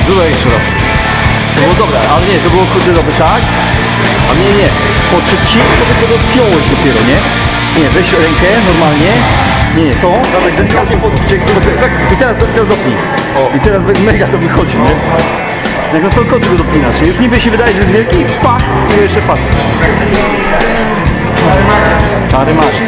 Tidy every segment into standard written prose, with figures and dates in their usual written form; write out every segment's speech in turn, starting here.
Dużo ekstra. To było dobre, ale nie, to było kurde dobre, tak? A nie. Po trzecim to dopiąłeś dopiero, nie? Nie, weź rękę normalnie. Nie, to, tak delikatnie podciek, tak, i teraz dopnij. O. I teraz mega to wychodzi, nie? Jak na stolko go dopinasz, już niby się wydaje, że jest wielki, pach, i jeszcze patrz. Czary masz.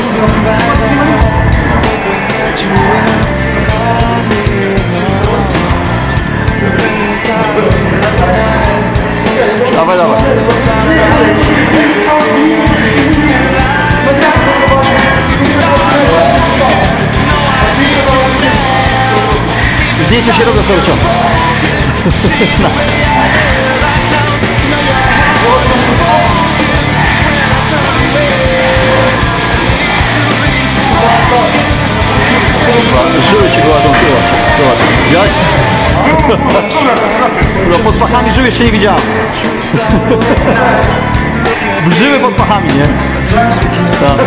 Dawaj. Zdjęcie się robią cały czas. Żyły się goładą tyła. Zobacz, widać? No pod pachami żyły jeszcze nie widziałem. Żyły pod pachami, nie? Tak.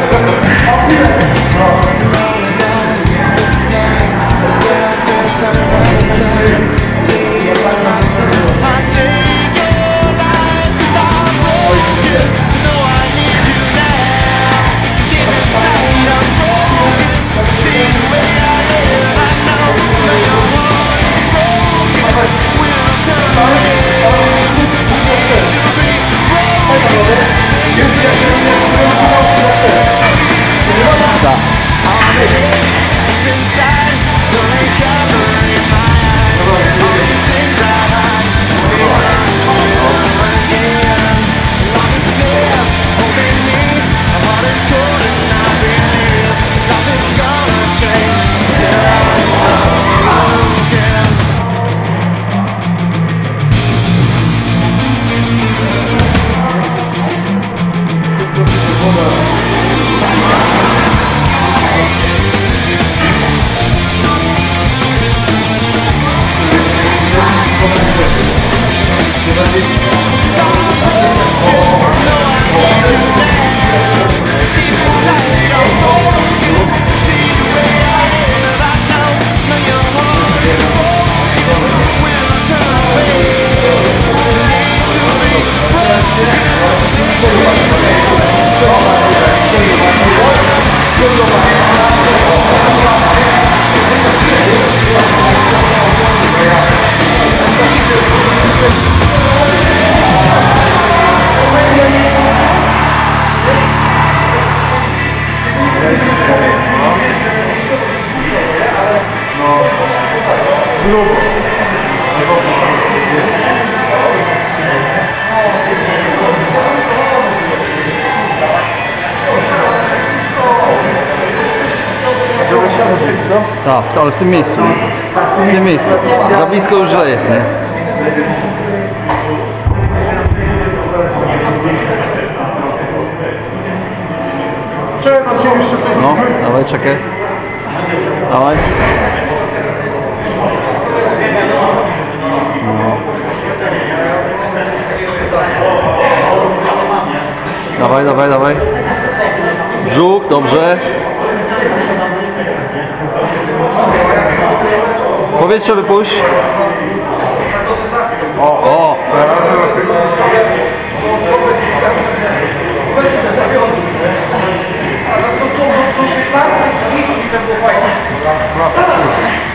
Tak, ale w tym miejscu. W tym miejscu. Za blisko już źle jest, nie? No, dawaj, czekaj. Dawaj. No. Dawaj. Brzuch, dobrze. Powietrze wypuść. O! A to 30 to było fajnie.